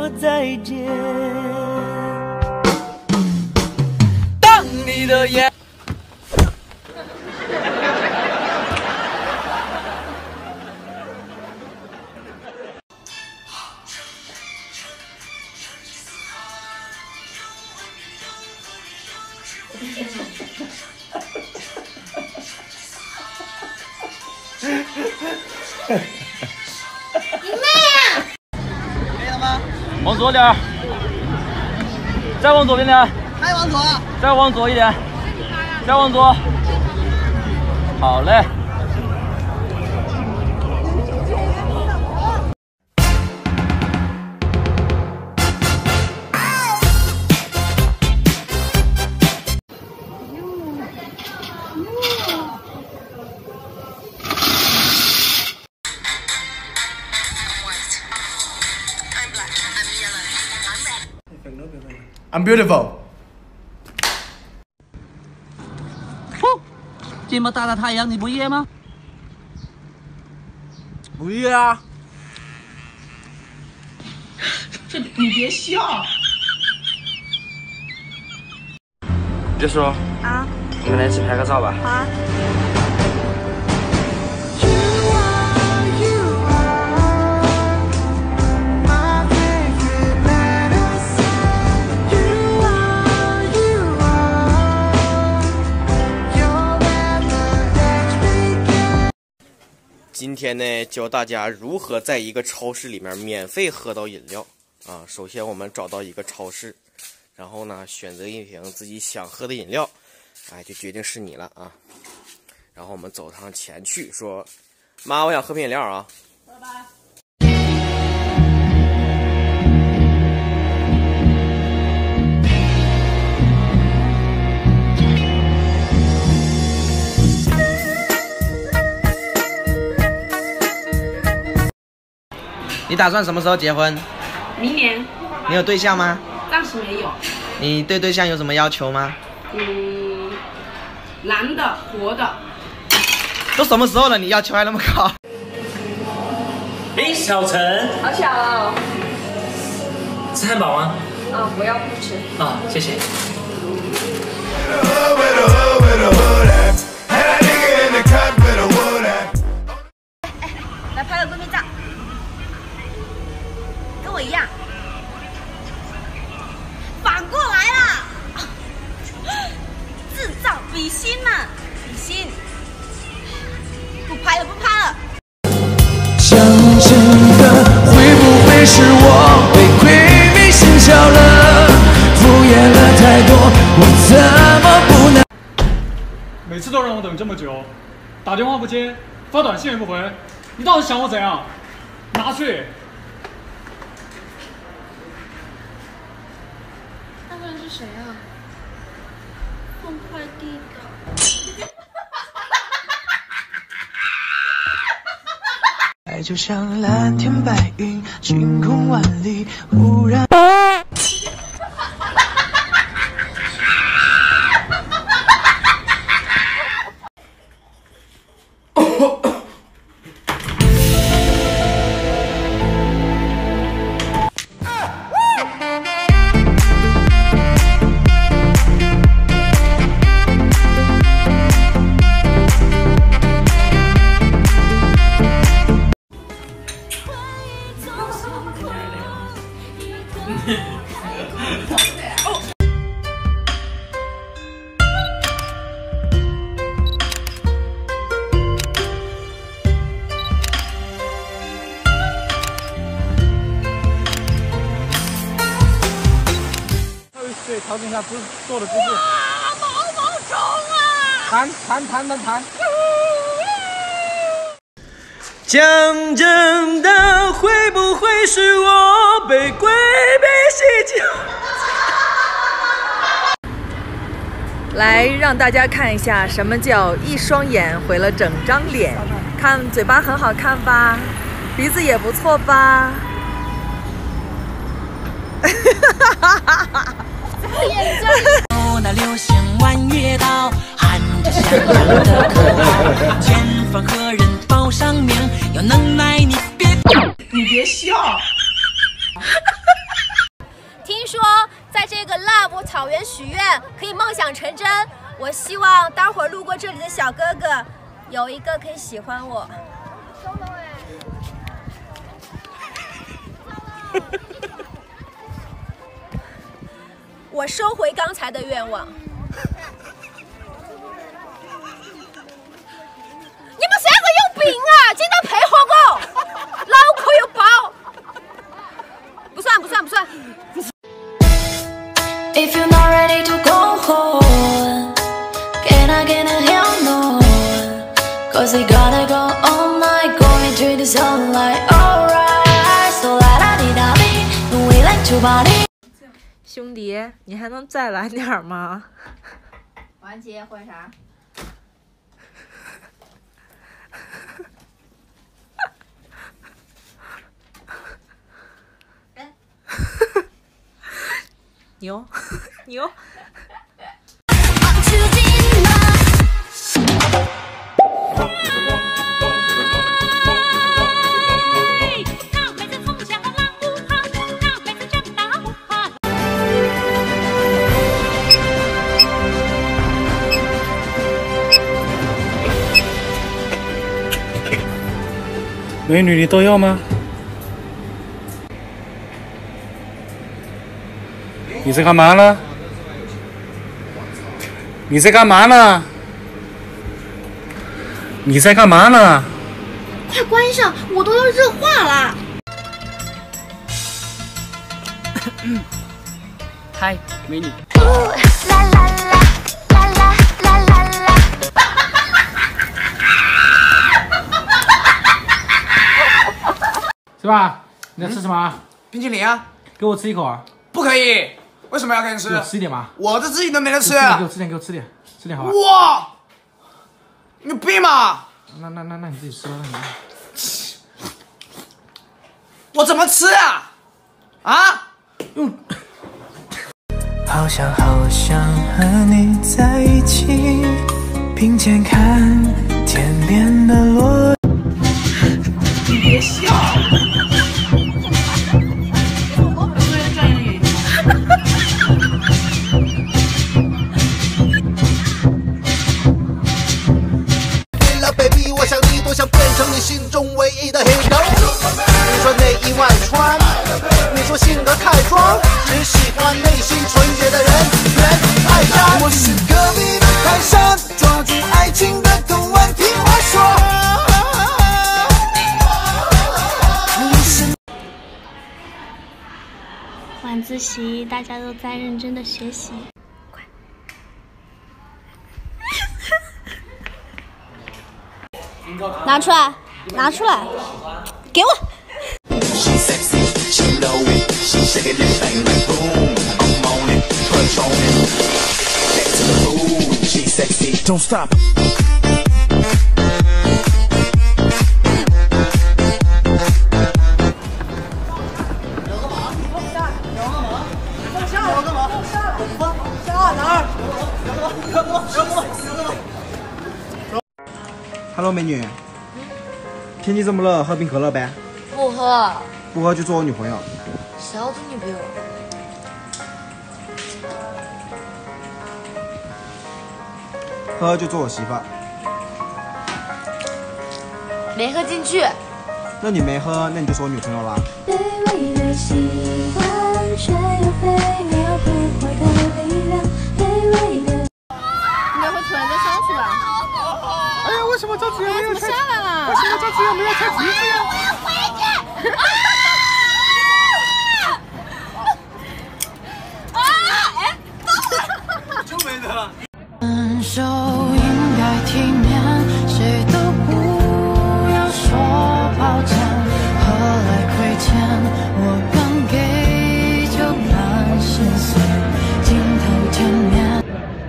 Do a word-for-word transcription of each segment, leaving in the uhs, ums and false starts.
说再见。当你的眼。 你妹啊！ 可以了吗？ 往左点儿，再往左边点， 还往左， 再往左一点，再往左。好嘞。 I'm beautiful。 呼，这么大的太阳你不热吗？ 不热啊。 这你别笑。 别说啊， 我们来一起拍个照吧。 好啊。 今天呢，教大家如何在一个超市里面免费喝到饮料啊。首先，我们找到一个超市，然后呢，选择一瓶自己想喝的饮料，哎，就决定是你了啊。然后我们走上前去说：“妈，我想喝瓶饮料啊。” 喝吧。 你打算什么时候结婚？ 明年。 你有对象吗？ 暂时没有。 你对对象有什么要求吗？ 嗯，男的，活的。 都什么时候了，你要求还那么高？ 哎，小陈， 好巧哦。 吃汉堡吗？ 啊，不要，不吃。 啊，谢谢。 来拍个闺蜜照，跟我一样。反过来啦！智障，比心嘛，比心。不拍了，不拍了。 讲真的，会不会是我被亏没心窍了？敷衍了太多，我怎么不能？ 每次都让我等这么久，打电话不接，发短信也不回，你到底想我怎样？拿去！ 那个人是谁啊？送快递的。 爱就像蓝天白云，晴空万里，忽然。 对，调整一下姿坐的姿势。 啊，毛毛虫啊！ 弹弹弹弹弹。 讲真的，会不会是我被鬼迷心窍？ 来让大家看一下什么叫一双眼毁了整张脸。看嘴巴很好看吧，鼻子也不错吧。 眼睛。 那流星弯月刀，含着香香的口号，前方何人报上名？有能耐你别， 你别笑。 这个 Love 草原许愿，可以梦想成真。我希望待会儿路过这里的小哥哥，有一个可以喜欢我。我收回刚才的愿望。你们三个有病啊！今天配合我，脑壳有包。不算不算不算。If you're not ready to go home, can I get a hell no? Cause we gotta go all night, going to the sunlight. Alright, so la da di da di, we like to party. 兄弟，你还能再来点吗？ 完结或者啥？ 牛牛。 美女，你都要吗？你在干嘛呢？你在干嘛呢？你在干嘛呢？ 快关上，我都要热化了。 嗨，美女。 是吧？你在吃什么？ 冰淇淋啊！ 给我吃一口啊！ 不可以，为什么要给你吃？ 给我吃一点嘛！ 我这自己都没得吃。 给我吃点，给我吃点，吃点好吧？ 哇！你有病吗？ 那那那那你自己吃吧，那你。 我怎么吃啊？啊？ 用。 好想好想和你在一起，并肩看天边的落。 你别笑。 想变成你心中唯一的 hero。你说内衣外穿，你说性格太装，只喜欢内心纯洁的人，原爱战。我是隔壁的泰山，抓住爱情的藤蔓，听我说。 晚自习大家都在认真的学习。 拿出来，拿出来，给我。 Don't stop. ，Hello， 美女。天气这么热，喝瓶可乐呗。 不喝。 不喝就做我女朋友。 谁要做女朋友？ 喝就做我媳妇儿。 没喝进去。 那你没喝，那你就做我女朋友啦。 卑微的喜欢，却又飞鸟不坏的力量。卑微的。 应该会突然间上去吧？ 哎呀，为什么这次又没有下来了？ 为什么这次又没有拆橘子呀？ 我要回去！啊！啊！哎， 就没得。 分手应该体面，谁都不要说抱歉。何来亏欠？我刚给就难心碎，镜头前面。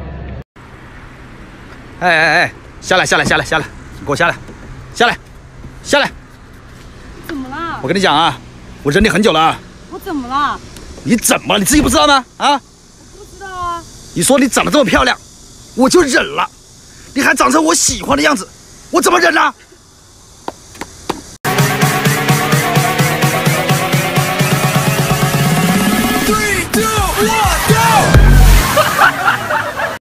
哎哎哎！下来下来下来下来，你给我下来，下来，下来！ 怎么了？ 我跟你讲啊，我忍你很久了啊。 我怎么了？ 你怎么了？你自己不知道吗？啊？ 不知道啊。 你说你长得这么漂亮，我就忍了，你还长成我喜欢的样子，我怎么忍呢？